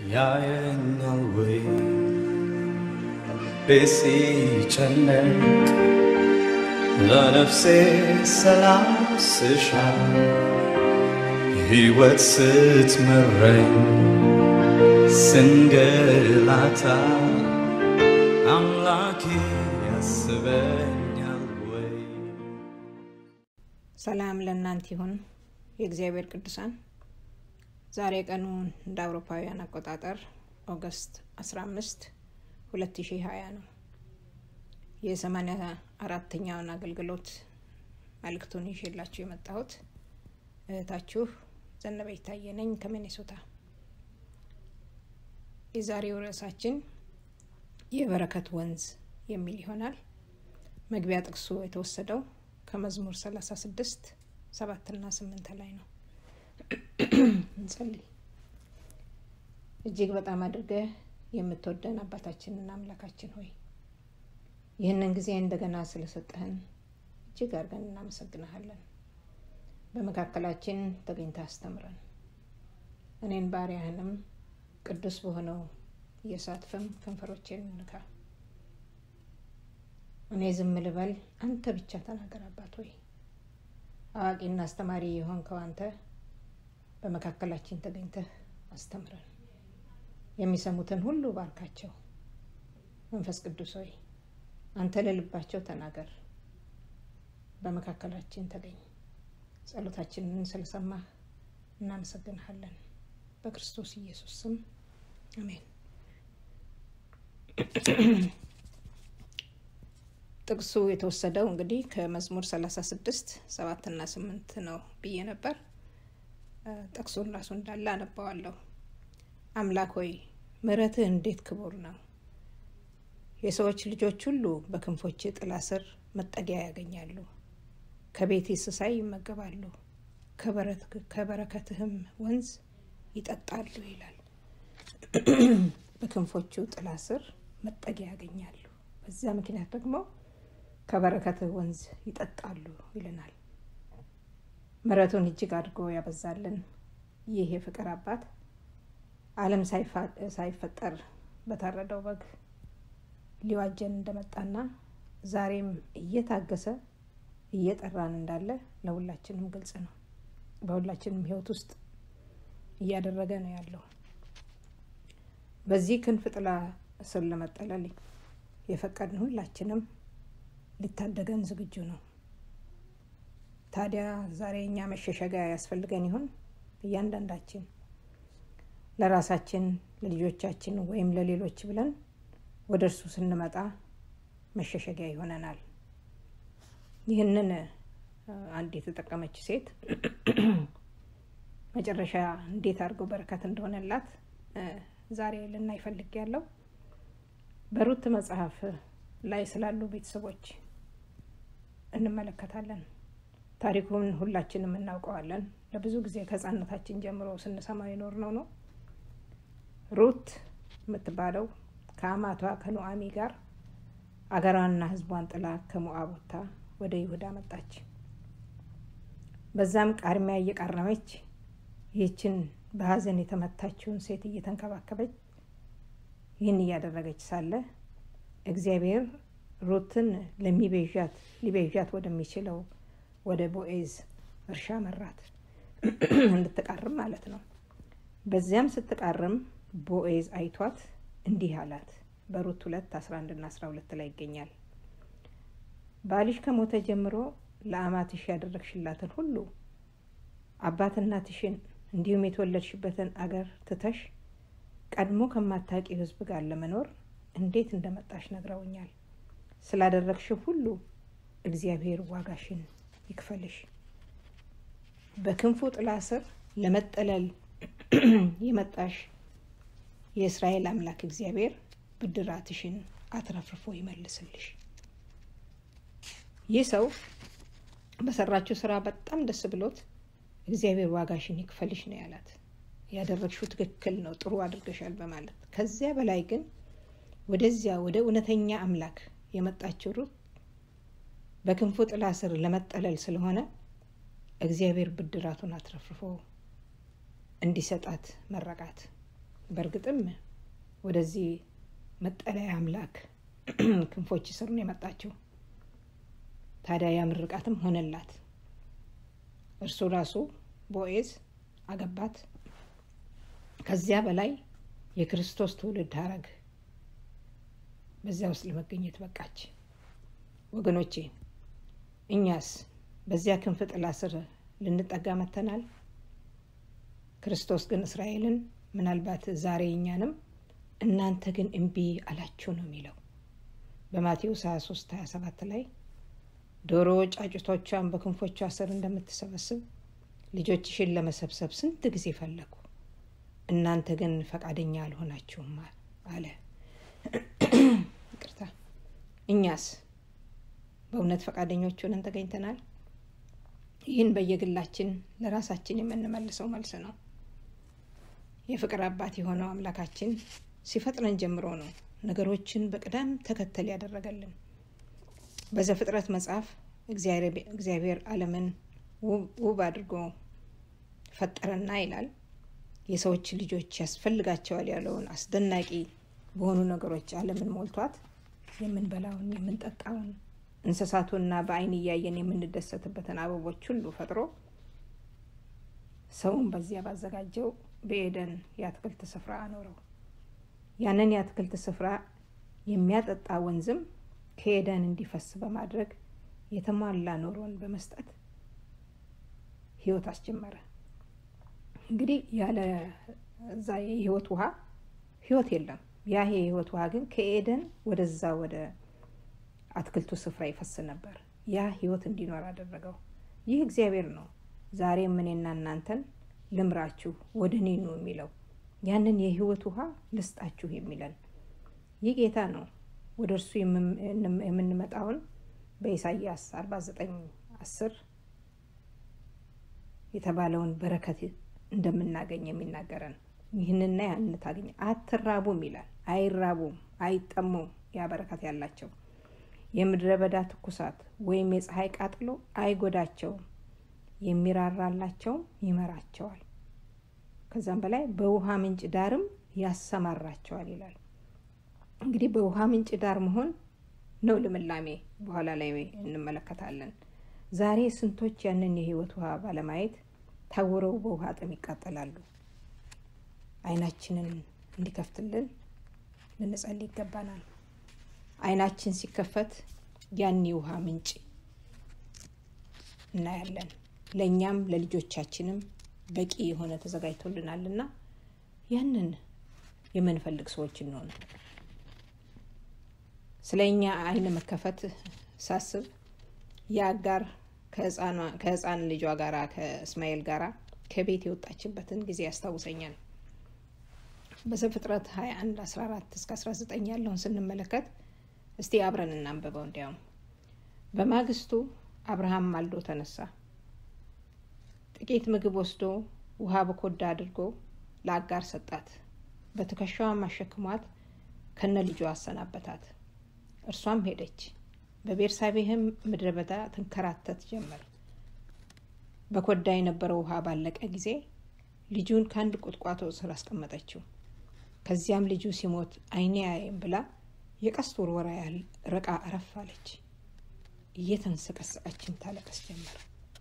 ያየኛል ወይ በሲጨነቅ ለነፍሴ ሰላም ስሻ ሕይወት ስትመረኝ ስንገላታ አምላኬ ያስበኛል ወይ። ሰላም ለእናንተ ይሁን የእግዚአብሔር ቅዱሳን። ዛሬ ቀኑ እንደ አውሮፓውያን አቆጣጠር ኦገስት 15 2020 ነው። የ84ኛውን አገልግሎት መልእክቱን ይዤላችሁ የመጣሁት እህታችሁ ዘነበች ታየነኝ ከሚኒሶታ። የዛሬው ርዕሳችን የበረከት ወንዝ የሚል ይሆናል። መግቢያ ጥቅሱ የተወሰደው ከመዝሙር 36 7 እና 8 ላይ ነው። እንጸልይ። እጅግ በጣም አድርገህ የምትወደን አባታችንና አምላካችን ሆይ ይህንን ጊዜ እንደገና ስለሰጠህን እጅግ አድርገን እናመሰግናለን። በመካከላችን ተገኝተህ አስተምረን። እኔን ባሪያህንም ቅዱስ በሆነው የእሳት ፍም ከንፈሮቼን ንካ። እኔ ዝም ልበል፣ አንተ ብቻ ተናገር አባት ሆይ። አዋቂና አስተማሪ የሆንከው አንተ በመካከላችን ተገኝተህ አስተምረን። የሚሰሙትን ሁሉ ባርካቸው። መንፈስ ቅዱስ ሆይ አንተ ለልባቸው ተናገር፣ በመካከላችን ተገኝ። ጸሎታችንን ስለሰማህ እናመሰግንሃለን። በክርስቶስ ኢየሱስ ስም አሜን። ጥቅሱ የተወሰደው እንግዲህ ከመዝሙር 36 7 እና 8 ነው ብዬ ነበር። ጥቅሱን ራሱ እንዳለ አነባዋለሁ። አምላክ ሆይ ምሕረትህ እንዴት ክቡር ነው። የሰዎች ልጆች ሁሉ በክንፎች ጥላ ስር መጠጊያ ያገኛሉ። ከቤት እንስሳይ ይመገባሉ፣ ከበረከትህም ወንዝ ይጠጣሉ ይላል። በክንፎቹ ጥላ ስር መጠጊያ ያገኛሉ፣ በዚያ ምክንያት ደግሞ ከበረከትህ ወንዝ ይጠጣሉ ይለናል። ምሕረቱን እጅግ አድርጎ ያበዛልን ይህ የፍቅር አባት ዓለም ሳይፈጠር በታረደው በግ ሊዋጀን እንደመጣና ዛሬም እየታገሰ እየጠራን እንዳለ ለሁላችንም ግልጽ ነው። በሁላችንም ሕይወት ውስጥ እያደረገ ነው ያለው። በዚህ ክንፍ ጥላ ስር ለመጠለል የፈቀድን ሁላችንም ሊታደገን ዝግጁ ነው። ታዲያ ዛሬ እኛ መሸሸጊያ ያስፈልገን ይሆን? እያንዳንዳችን ለራሳችን ለልጆቻችን ወይም ለሌሎች ብለን ወደ እርሱ ስንመጣ መሸሸጊያ ይሆነናል። ይህንን አንድ የተጠቀመች ሴት መጨረሻ እንዴት አድርገው በረከት እንደሆነላት ዛሬ ልናይ ፈልጌያለሁ። በሩት መጽሐፍ ላይ ስላሉ ቤተሰቦች እንመለከታለን። ታሪኩን ሁላችንም እናውቀዋለን። ለብዙ ጊዜ ከሕፃንነታችን ጀምሮ ስንሰማው የኖርነው ነው። ሩት የምትባለው ከአማቷ ከኑዓሚ ጋር አገሯንና ሕዝቧን ጥላ ከሞዓብ ወጥታ ወደ ይሁዳ መጣች። በዛም ቃርሚያ እየቃረመች ይህችን በሐዘን የተመታችውን ሴት እየተንከባከበች ይህን እያደረገች ሳለ እግዚአብሔር ሩትን ሊቤዣት ወደሚችለው ወደ ቦዔዝ እርሻ መራት፣ እንድትቃርም ማለት ነው። በዚያም ስትቃርም ቦዔዝ አይቷት እንዲህ አላት። በሩት 2:11 እና 12 ላይ ይገኛል። ባልሽ ከሞተ ጀምሮ ለአማትሽ ያደረግሽላትን ሁሉ አባትናትሽን እንዲሁም የተወለድሽበትን አገር ትተሽ ቀድሞ ከማታውቂ ሕዝብ ጋር ለመኖር እንዴት እንደመጣሽ ነግረውኛል። ስላደረግሽው ሁሉ እግዚአብሔር ዋጋሽን ይክፈልሽ። በክንፉ ጥላ ስር ለመጠለል የመጣሽ የእስራኤል አምላክ እግዚአብሔር ብድራትሽን አትረፍርፎ ይመልስልሽ። ይህ ሰው በሰራችው ስራ በጣም ደስ ብሎት እግዚአብሔር ዋጋሽን ይክፈልሽ ነው ያላት። ያደረግሽው ትክክል ነው፣ ጥሩ አድርገሻል በማለት ከዚያ በላይ ግን ወደዚያ ወደ እውነተኛ አምላክ የመጣችው ሩት በክንፉ ጥላ ስር ለመጠለል ስለሆነ እግዚአብሔር ብድራቱን አትረፍርፎ እንዲሰጣት መረቃት። በርግጥም ወደዚህ መጠለያ አምላክ ክንፎች ስር ነው የመጣችው። ታዲያ ያ ምርቃትም ሆነላት። እርሱ ራሱ ቦዔዝ አገባት። ከዚያ በላይ የክርስቶስ ትውልድ ሐረግ በዚያ ውስጥ ለመገኘት በቃች። ወገኖቼ እኛስ በዚያ ክንፍ ጥላ ስር ልንጠጋ መተናል። ክርስቶስ ግን እስራኤልን ምናልባት ዛሬ እኛንም እናንተ ግን እምቢ አላችሁ ነው የሚለው። በማቴዎስ 23:27 ላይ ዶሮ ጫጩቶቿን በክንፎቿ ስር እንደምትሰበስብ ልጆችሽን ለመሰብሰብ ስንት ጊዜ ፈለኩ፣ እናንተ ግን ፈቃደኛ አልሆናችሁም አለ። ይቅርታ። እኛስ በእውነት ፈቃደኞች ሆነን ተገኝተናል? ይህን በየግላችን ለራሳችን የምንመልሰው መልስ ነው። የፍቅር አባት የሆነው አምላካችን ሲፈጥረን ጀምሮ ነው ነገሮችን በቅደም ተከተል ያደረገልን። በዘፍጥረት መጽሐፍ እግዚአብሔር ዓለምን ውብ አድርጎ ፈጠረና ይላል የሰዎች ልጆች ያስፈልጋቸዋል ያለውን አስደናቂ በሆኑ ነገሮች ዓለምን ሞልቷት የምንበላውን የምንጠጣውን እንስሳቱና በአይን እያየን የምንደሰትበትን አበቦች ሁሉ ፈጥሮ ሰውን በዚያ ባዘጋጀው በኤደን የአትክልት ስፍራ አኖረው። ያንን የአትክልት ስፍራ የሚያጠጣ ወንዝም ከኤደን እንዲፈስ በማድረግ የተሟላ ኑሮን በመስጠት ህይወት አስጀመረ። እንግዲህ ያለ እዛ የህይወት ውሃ ህይወት የለም። ያ የህይወት ውሃ ግን ከኤደን ወደዛ ወደ አትክልቱ ስፍራ ይፈስ ነበር። ያ ህይወት እንዲኖር አደረገው። ይህ እግዚአብሔር ነው ዛሬ እኔና እናንተን ልምራችሁ ወደኔ ነው የሚለው። ያንን የህይወት ውሃ ልስጣችሁ የሚለን ይህ ጌታ ነው። ወደርሱ የምንመጣውን በኢሳይያስ 49:10 የተባለውን በረከት እንደምናገኝ የሚናገረን ይህንና ያን ታገኝ አትራቡም ይላል። አይራቡም፣ አይጠሙም። ያ በረከት ያላቸው የምድረ በዳ ትኩሳት ወይም የፀሐይ ቃጥሎ አይጎዳቸውም፣ የሚራራላቸው ይመራቸዋል፣ ከዛም በላይ በውሃ ምንጭ ዳርም ያሰማራቸዋል ይላል። እንግዲህ በውሃ ምንጭ ዳር መሆን ነው ልምላሜ። በኋላ ላይ እንመለከታለን። ዛሬ ስንቶች ያንን የህይወት ውሃ ባለማየት ታውረው በውሃ ጥም ይቃጠላሉ። አይናችንን እንዲከፍትልን ልንጸልይ ይገባናል። አይናችን ሲከፈት ያን የውሃ ምንጭ እናያለን። ለኛም ለልጆቻችንም በቂ የሆነ ተዘጋጅቶልናልና ያንን የምንፈልግ ሰዎች እንሆን። ስለኛ አይን መከፈት ሳስብ የአጋር ከህፃን ልጇ ጋራ ከእስማኤል ጋራ ከቤት የወጣችበትን ጊዜ ያስታውሰኛል። በዘፍጥረት 21:14-19 ያለውን ስንመለከት እስቲ አብረን እናንብበው። እንዲያውም በማግስቱ አብርሃም ማልዶ ተነሳ፣ ጥቂት ምግብ ወስዶ ውሃ በኮዳ አድርጎ ለአጋር ሰጣት፣ በትከሻዋ አሸክሟት ከነ ልጇ አሰናበታት። እርሷም ሄደች፣ በቤርሳቤህም ምድረ በዳ ትንከራተት ጀመር። በኮዳ የነበረው ውሃ ባለቀ ጊዜ ልጁን ከአንድ ቁጥቋጦ ስር አስቀመጠችው። ከዚያም ልጁ ሲሞት አይኔ አያይም ብላ የቀስት ወርወራ ያህል ረቃ አረፍ አለች። እየተንሰቀሰቀችም ታለቅስ ጀመር።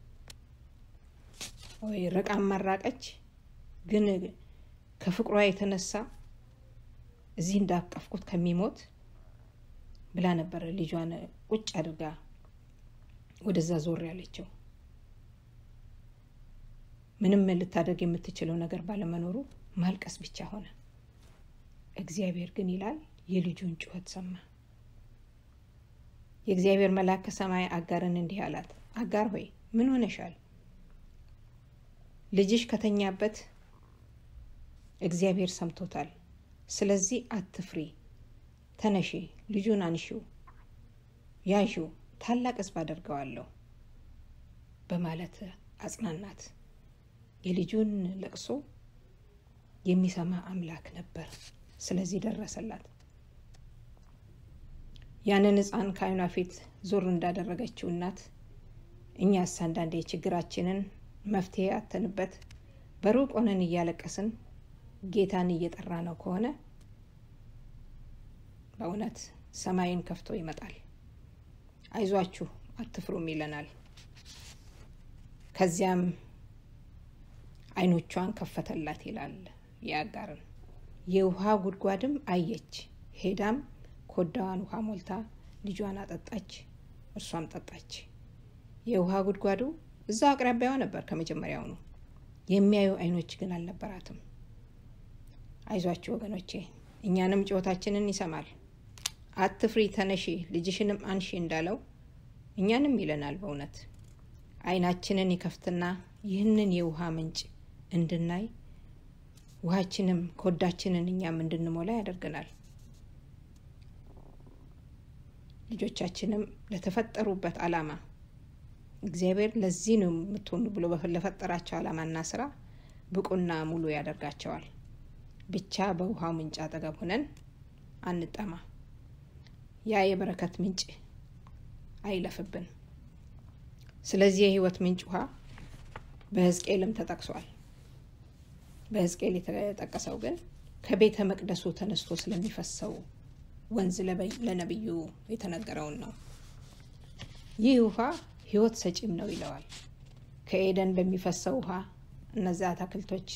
ወይ ረቃ ማራቀች፣ ግን ከፍቅሯ የተነሳ እዚህ እንዳቀፍኩት ከሚሞት ብላ ነበር ልጇን ቁጭ አድርጋ ወደዛ ዞር ያለችው። ምንም ልታደርግ የምትችለው ነገር ባለመኖሩ ማልቀስ ብቻ ሆነ። እግዚአብሔር ግን ይላል የልጁን ጩኸት ሰማ። የእግዚአብሔር መልአክ ከሰማይ አጋርን እንዲህ አላት፣ አጋር ሆይ ምን ሆነሻል? ልጅሽ ከተኛበት እግዚአብሔር ሰምቶታል። ስለዚህ አትፍሪ፣ ተነሺ፣ ልጁን አንሺው፣ ያዢው፣ ታላቅ ሕዝብ አደርገዋለሁ በማለት አጽናናት። የልጁን ለቅሶ የሚሰማ አምላክ ነበር። ስለዚህ ደረሰላት። ያንን ሕፃን ከዓይኗ ፊት ዞር እንዳደረገችው እናት እኛስ አንዳንዴ ችግራችንን መፍትሄ አተንበት በሩቅ ሆነን እያለቀስን ጌታን እየጠራ ነው ከሆነ በእውነት ሰማይን ከፍቶ ይመጣል። አይዟችሁ አትፍሩም ይለናል። ከዚያም አይኖቿን ከፈተላት ይላል የአጋርን። የውሃ ጉድጓድም አየች። ሄዳም ኮዳዋን ውሃ ሞልታ ልጇን አጠጣች፣ እርሷም ጠጣች። የውሃ ጉድጓዱ እዛ አቅራቢያዋ ነበር ከመጀመሪያው ነው። የሚያዩ አይኖች ግን አልነበራትም። አይዟችሁ ወገኖቼ፣ እኛንም ጩኸታችንን ይሰማል። አትፍሪ ተነሺ ልጅሽንም አንሺ እንዳለው እኛንም ይለናል። በእውነት አይናችንን ይከፍትና ይህንን የውሃ ምንጭ እንድናይ ውሃችንም ኮዳችንን እኛም እንድንሞላ ያደርገናል። ልጆቻችንም ለተፈጠሩበት ዓላማ እግዚአብሔር ለዚህ ነው የምትሆኑ ብሎ ለፈጠራቸው ዓላማና ስራ ብቁና ሙሉ ያደርጋቸዋል። ብቻ በውሃው ምንጭ አጠገብ ሆነን አንጠማ። ያ የበረከት ምንጭ አይለፍብን። ስለዚህ የህይወት ምንጭ ውሃ በሕዝቅኤልም ተጠቅሷል። በሕዝቅኤል የተጠቀሰው ግን ከቤተ መቅደሱ ተነስቶ ስለሚፈሰው ወንዝ ለነብዩ የተነገረውን ነው። ይህ ውሃ ህይወት ሰጪም ነው ይለዋል። ከኤደን በሚፈሰው ውሃ እነዚያ አትክልቶች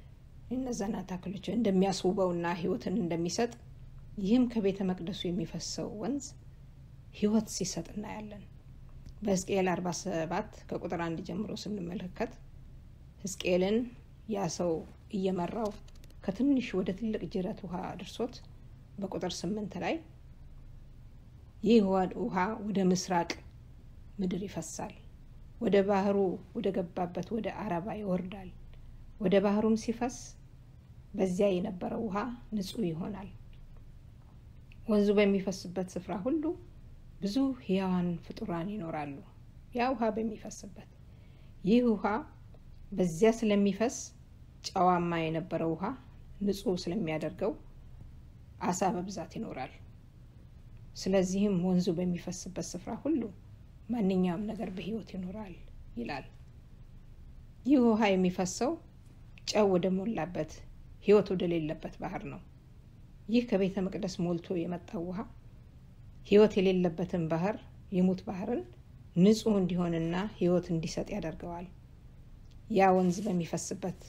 እንደሚያስውበውና ህይወትን እንደሚሰጥ ይህም ከቤተ መቅደሱ የሚፈሰው ወንዝ ህይወት ሲሰጥ እናያለን። በሕዝቅኤል 47 ከቁጥር 1 ጀምሮ ስንመለከት ሕዝቅኤልን ያ ሰው እየመራው ከትንሽ ወደ ትልቅ ጅረት ውሃ አድርሶት በቁጥር 8 ላይ ይህ ውሃ ወደ ምስራቅ ምድር ይፈሳል፣ ወደ ባህሩ ወደ ገባበት ወደ አረባ ይወርዳል። ወደ ባህሩም ሲፈስ በዚያ የነበረው ውሃ ንጹህ ይሆናል። ወንዙ በሚፈስበት ስፍራ ሁሉ ብዙ ሕያዋን ፍጡራን ይኖራሉ። ያ ውሃ በሚፈስበት ይህ ውሃ በዚያ ስለሚፈስ ጨዋማ የነበረው ውሃ ንጹህ ስለሚያደርገው አሳ በብዛት ይኖራል። ስለዚህም ወንዙ በሚፈስበት ስፍራ ሁሉ ማንኛውም ነገር በህይወት ይኖራል ይላል። ይህ ውሃ የሚፈሰው ጨው ወደ ሞላበት ህይወት ወደ ሌለበት ባህር ነው። ይህ ከቤተ መቅደስ ሞልቶ የመጣው ውሃ ህይወት የሌለበትን ባህር የሙት ባህርን ንጹህ እንዲሆንና ህይወት እንዲሰጥ ያደርገዋል። ያ ወንዝ በሚፈስበት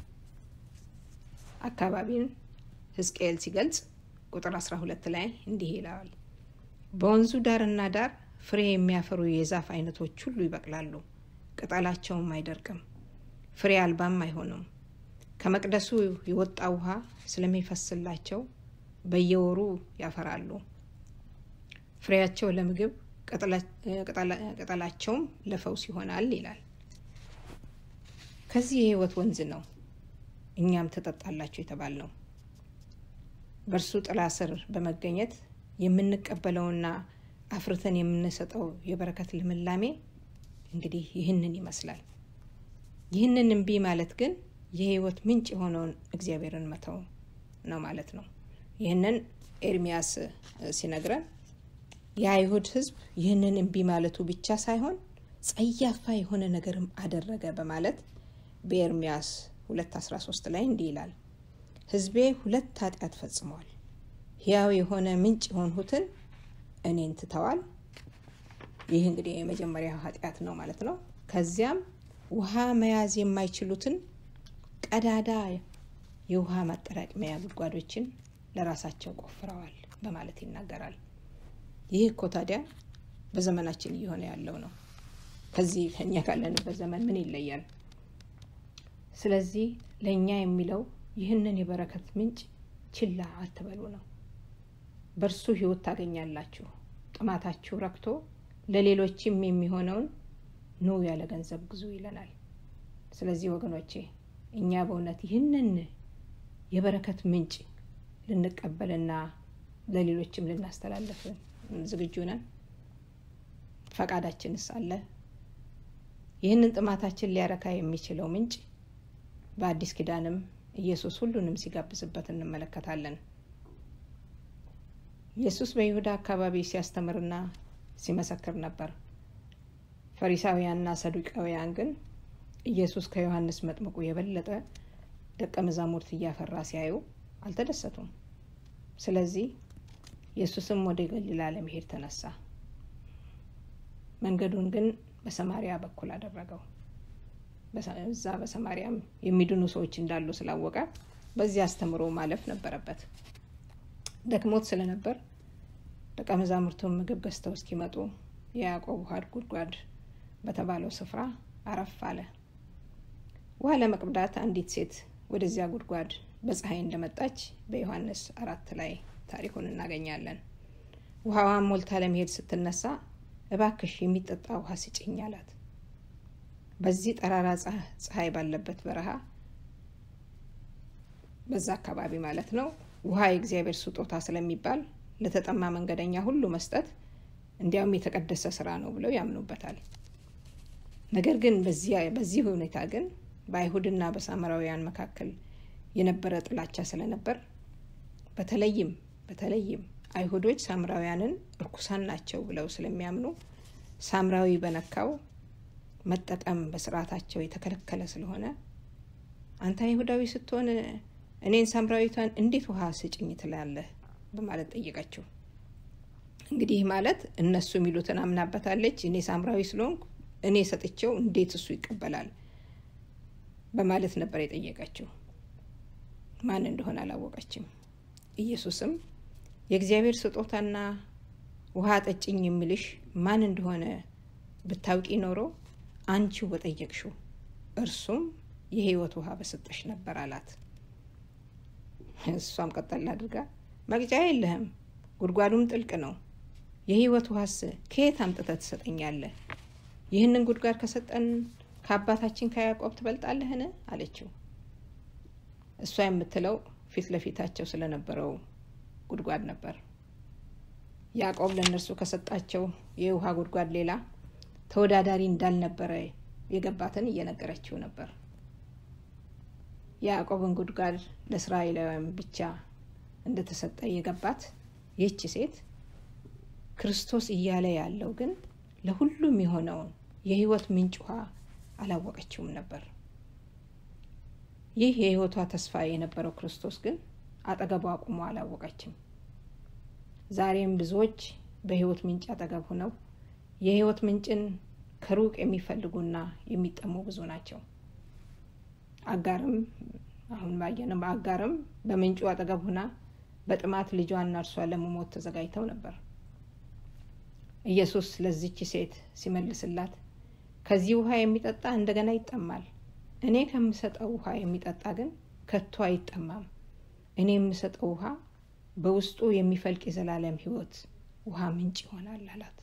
አካባቢን ሕዝቅኤል ሲገልጽ ቁጥር 12 ላይ እንዲህ ይላል። በወንዙ ዳርና ዳር ፍሬ የሚያፈሩ የዛፍ አይነቶች ሁሉ ይበቅላሉ፣ ቅጠላቸውም አይደርቅም፣ ፍሬ አልባም አይሆኑም። ከመቅደሱ የወጣ ውሃ ስለሚፈስላቸው በየወሩ ያፈራሉ። ፍሬያቸው ለምግብ ቅጠላቸውም ለፈውስ ይሆናል ይላል። ከዚህ የህይወት ወንዝ ነው እኛም ተጠጣላችሁ የተባልነው። በእርሱ ጥላ ስር በመገኘት የምንቀበለውና አፍርተን የምንሰጠው የበረከት ልምላሜ እንግዲህ ይህንን ይመስላል። ይህንን እምቢ ማለት ግን የህይወት ምንጭ የሆነውን እግዚአብሔርን መተው ነው ማለት ነው። ይህንን ኤርሚያስ ሲነግረን የአይሁድ ህዝብ ይህንን እምቢ ማለቱ ብቻ ሳይሆን ጸያፋ የሆነ ነገርም አደረገ በማለት በኤርሚያስ 2:13 ላይ እንዲህ ይላል። ህዝቤ 2 ኃጢአት ፈጽመዋል፣ ሕያው የሆነ ምንጭ የሆንሁትን እኔን ትተዋል። ይህ እንግዲህ የመጀመሪያው ኃጢአት ነው ማለት ነው። ከዚያም ውሃ መያዝ የማይችሉትን ቀዳዳ የውሃ ማጠራቀሚያ ጉድጓዶችን ለራሳቸው ቆፍረዋል በማለት ይናገራል። ይህ እኮ ታዲያ በዘመናችን እየሆነ ያለው ነው። ከዚህ ከኛ ካለንበት ዘመን ምን ይለያል? ስለዚህ ለኛ የሚለው ይህንን የበረከት ምንጭ ችላ አትበሉ ነው። በርሱ ህይወት ታገኛላችሁ፣ ጥማታችሁ ረክቶ ለሌሎችም የሚሆነውን ነው ያለ ገንዘብ ግዙ ይለናል። ስለዚህ ወገኖቼ እኛ በእውነት ይህንን የበረከት ምንጭ ልንቀበልና ለሌሎችም ልናስተላልፍ ዝግጁ ነን? ፈቃዳችንስ አለ? ይህንን ጥማታችን ሊያረካ የሚችለው ምንጭ በአዲስ ኪዳንም ኢየሱስ ሁሉንም ሲጋብዝበት እንመለከታለን። ኢየሱስ በይሁዳ አካባቢ ሲያስተምርና ሲመሰክር ነበር። ፈሪሳውያንና ሰዱቃውያን ግን ኢየሱስ ከዮሐንስ መጥምቁ የበለጠ ደቀ መዛሙርት እያፈራ ሲያዩ አልተደሰቱም። ስለዚህ ኢየሱስም ወደ ገሊላ ለመሄድ ተነሳ። መንገዱን ግን በሰማሪያ በኩል አደረገው። በዛ በሰማሪያም የሚድኑ ሰዎች እንዳሉ ስላወቀ በዚህ አስተምሮ ማለፍ ነበረበት። ደክሞት ስለነበር ደቀ መዛሙርቱም ምግብ ገዝተው እስኪመጡ የያዕቆብ ውሃ ጉድጓድ በተባለው ስፍራ አረፍ አለ። ውሃ ለመቅዳት አንዲት ሴት ወደዚያ ጉድጓድ በፀሐይ እንደመጣች በዮሐንስ 4 ላይ ታሪኩን እናገኛለን። ውሃዋን ሞልታ ለመሄድ ስትነሳ እባክሽ የሚጠጣ ውሃ ስጪኝ አላት። በዚህ ጠራራ ፀሐይ ባለበት በረሃ በዛ አካባቢ ማለት ነው ውሃ የእግዚአብሔር ስጦታ ስለሚባል ለተጠማ መንገደኛ ሁሉ መስጠት እንዲያውም የተቀደሰ ስራ ነው ብለው ያምኑበታል። ነገር ግን በዚህ ሁኔታ ግን በአይሁድና በሳምራውያን መካከል የነበረ ጥላቻ ስለነበር በተለይም አይሁዶች ሳምራውያንን እርኩሳን ናቸው ብለው ስለሚያምኑ ሳምራዊ በነካው መጠቀም በስርዓታቸው የተከለከለ ስለሆነ አንተ አይሁዳዊ ስትሆን እኔን ሳምራዊቷን እንዴት ውሃ ስጭኝ ትላለህ በማለት ጠየቀችው። እንግዲህ ማለት እነሱ የሚሉትን አምናበታለች። እኔ ሳምራዊ ስለሆንኩ እኔ ሰጥቼው እንዴት እሱ ይቀበላል በማለት ነበር የጠየቀችው። ማን እንደሆነ አላወቀችም። ኢየሱስም የእግዚአብሔር ስጦታና ውሃ ጠጭኝ የሚልሽ ማን እንደሆነ ብታውቂ ኖሮ አንቺው በጠየቅሽው እርሱም የሕይወት ውሃ በሰጠሽ ነበር አላት። እሷም ቀጠል አድርጋ መቅጫ የለህም፣ ጉድጓዱም ጥልቅ ነው፣ የሕይወት ውሃስ ከየት አምጥተህ ትሰጠኛለህ? ይህንን ጉድጓድ ከሰጠን ከአባታችን ከያዕቆብ ትበልጣለህን አለችው። እሷ የምትለው ፊት ለፊታቸው ስለነበረው ጉድጓድ ነበር። ያዕቆብ ለነሱ ከሰጣቸው የውሃ ጉድጓድ ሌላ ተወዳዳሪ እንዳልነበረ የገባትን እየነገረችው ነበር። ያዕቆብን ጉድጓድ ለእስራኤላውያን ብቻ እንደተሰጠ የገባት ይህች ሴት ክርስቶስ እያለ ያለው ግን ለሁሉም የሆነውን የሕይወት ምንጭ ውሃ አላወቀችውም ነበር። ይህ የሕይወቷ ተስፋ የነበረው ክርስቶስ ግን አጠገቧ ቆሞ አላወቀችም። ዛሬም ብዙዎች በሕይወት ምንጭ አጠገብ ሆነው የሕይወት ምንጭን ከሩቅ የሚፈልጉና የሚጠሙ ብዙ ናቸው። አጋርም በምንጩ አጠገብ ሆና በጥማት ልጇና እርሷ ለመሞት ተዘጋጅተው ነበር። ኢየሱስ ለዚች ሴት ሲመልስላት ከዚህ ውሃ የሚጠጣ እንደገና ይጠማል፣ እኔ ከምሰጠው ውሃ የሚጠጣ ግን ከቶ አይጠማም። እኔ የምሰጠው ውሃ በውስጡ የሚፈልቅ የዘላለም ሕይወት ውሃ ምንጭ ይሆናል አላት።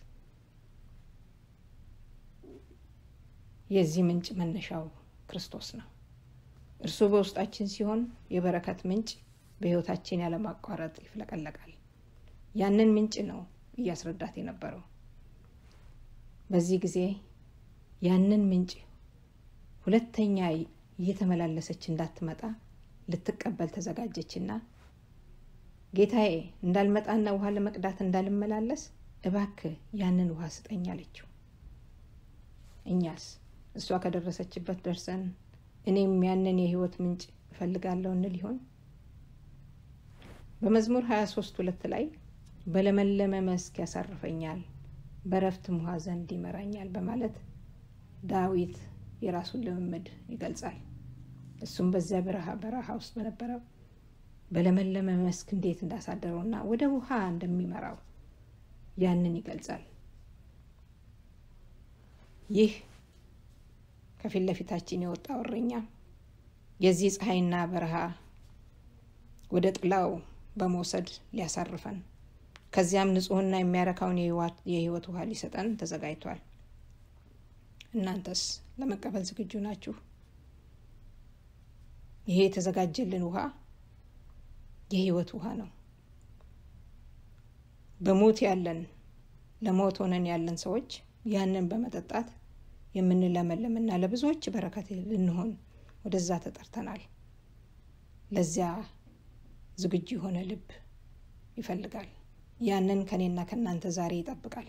የዚህ ምንጭ መነሻው ክርስቶስ ነው። እርሱ በውስጣችን ሲሆን የበረከት ምንጭ በሕይወታችን ያለማቋረጥ ይፍለቀለቃል። ያንን ምንጭ ነው እያስረዳት የነበረው። በዚህ ጊዜ ያንን ምንጭ ሁለተኛ እየተመላለሰች እንዳትመጣ ልትቀበል ተዘጋጀችና ጌታዬ እንዳልመጣና ውሃ ለመቅዳት እንዳልመላለስ እባክህ ያንን ውሃ ስጠኝ አለችው። እኛስ እሷ ከደረሰችበት ደርሰን እኔም ያንን የሕይወት ምንጭ እፈልጋለሁ እንል ይሆን? በመዝሙር 23:2 ላይ በለመለመ መስክ ያሳርፈኛል፣ በረፍትም ውሃ ዘንድ ይመራኛል በማለት ዳዊት የራሱን ልምምድ ይገልጻል። እሱም በዚያ በረሃ ውስጥ በነበረው በለመለመ መስክ እንዴት እንዳሳደረውና ወደ ውሃ እንደሚመራው ያንን ይገልጻል። ይህ ከፊት ለፊታችን የወጣው እረኛ የዚህ ፀሐይና በረሃ ወደ ጥላው በመውሰድ ሊያሳርፈን ከዚያም ንጹህና የሚያረካውን የሕይወት ውሃ ሊሰጠን ተዘጋጅቷል። እናንተስ ለመቀበል ዝግጁ ናችሁ? ይሄ የተዘጋጀልን ውሃ የሕይወት ውሃ ነው። በሞት ያለን ለሞት ሆነን ያለን ሰዎች ያንን በመጠጣት የምንለመለምና ለብዙዎች በረከት ልንሆን ወደዛ ተጠርተናል። ለዚያ ዝግጁ የሆነ ልብ ይፈልጋል። ያንን ከኔና ከናንተ ዛሬ ይጠብቃል።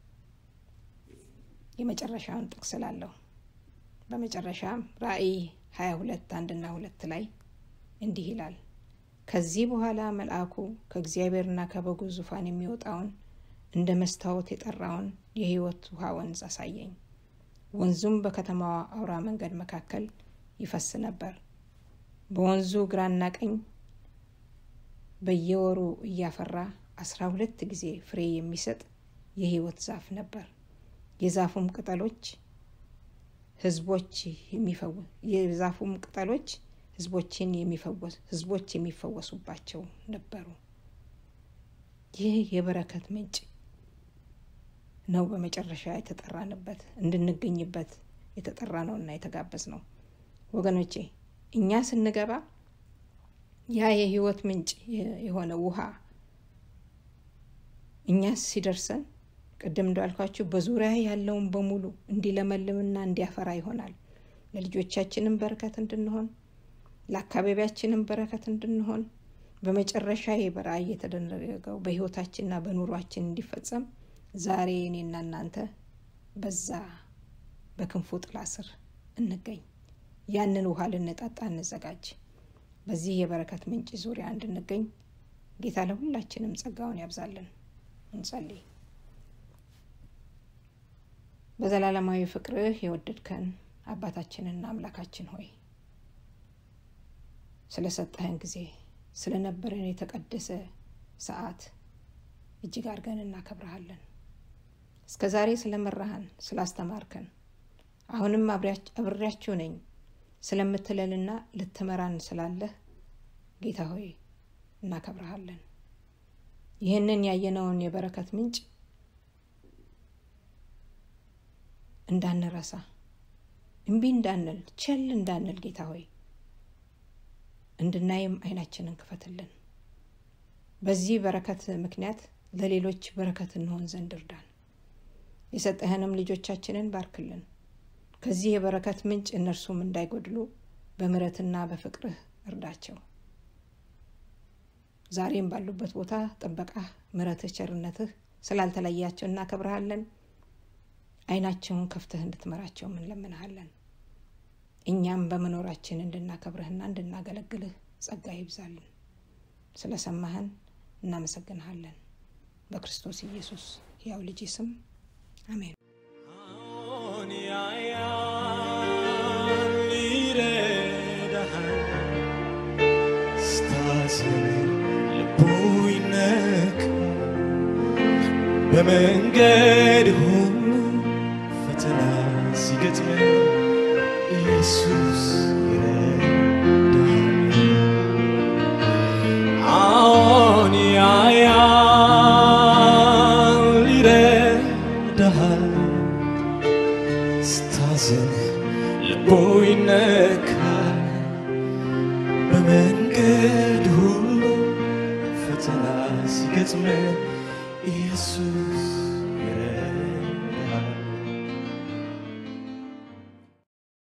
የመጨረሻውን ጥቅስ ስላለው በመጨረሻም ራእይ 22:1-2 ላይ እንዲህ ይላል ከዚህ በኋላ መልአኩ ከእግዚአብሔርና ከበጉ ዙፋን የሚወጣውን እንደ መስታወት የጠራውን የሕይወት ውሃ ወንዝ አሳየኝ ወንዙም በከተማዋ አውራ መንገድ መካከል ይፈስ ነበር በወንዙ ግራና ቀኝ በየወሩ እያፈራ 12 ጊዜ ፍሬ የሚሰጥ የሕይወት ዛፍ ነበር የዛፉም ቅጠሎች ህዝቦች የሚፈወሱባቸው ነበሩ ይህ የበረከት ምንጭ ነው በመጨረሻ የተጠራንበት እንድንገኝበት የተጠራነውና የተጋበዝነው ወገኖቼ እኛ ስንገባ ያ የሕይወት ምንጭ የሆነ ውሃ እኛ ሲደርሰን ቀደም እንዳልኳችሁ በዙሪያ ያለውን በሙሉ እንዲለመልምና እንዲያፈራ ይሆናል ለልጆቻችንም በረከት እንድንሆን ለአካባቢያችንም በረከት እንድንሆን በመጨረሻ የበራይ የተደረገው በሕይወታችንና በኑሯችን እንዲፈጸም ዛሬ እኔና እናንተ በዛ በክንፉ ጥላ ስር እንገኝ ያንን ውሃ ልንጠጣ እንዘጋጅ በዚህ የበረከት ምንጭ ዙሪያ እንድንገኝ ጌታ ለሁላችንም ጸጋውን ያብዛልን እንጸልይ በዘላለማዊ ፍቅርህ የወደድከን አባታችንና አምላካችን ሆይ ስለሰጠህን ጊዜ ስለነበረን የተቀደሰ ሰዓት እጅግ አድርገን እናከብርሃለን እስከዛሬ ስለመራህን ስላስተማርከን አሁንም አብሬያችሁ ነኝ ስለምትለልና ልትመራን ስላለህ ጌታ ሆይ እናከብርሃለን ይህንን ያየነውን የበረከት ምንጭ እንዳንረሳ እምቢ እንዳንል ቸል እንዳንል ጌታ ሆይ እንድናይም አይናችንን ክፈትልን በዚህ በረከት ምክንያት ለሌሎች በረከት እንሆን ዘንድ እርዳን የሰጠህንም ልጆቻችንን ባርክልን ከዚህ የበረከት ምንጭ እነርሱም እንዳይጎድሉ በምህረትና በፍቅርህ እርዳቸው ዛሬም ባሉበት ቦታ ጥበቃህ ምህረትህ ቸርነትህ ስላልተለያቸው እናከብርሃለን አይናቸውን ከፍተህ እንድትመራቸው እንለምንሃለን እኛም በመኖራችን እንድናከብርህና እንድናገለግልህ ጸጋ ይብዛልን ስለሰማህን እናመሰግንሃለን በክርስቶስ ኢየሱስ ያው ልጅ ስም አሜን በመንገድ ሁሉ ፈተና ሲገጥመን ኢየሱስ ይረዳሃል አዎን ያያል ይረዳሃል ስታዝን ልቡ ይነካል በመንገድ ሁሉ ፈተና ሲገጥመን ኢየሱስ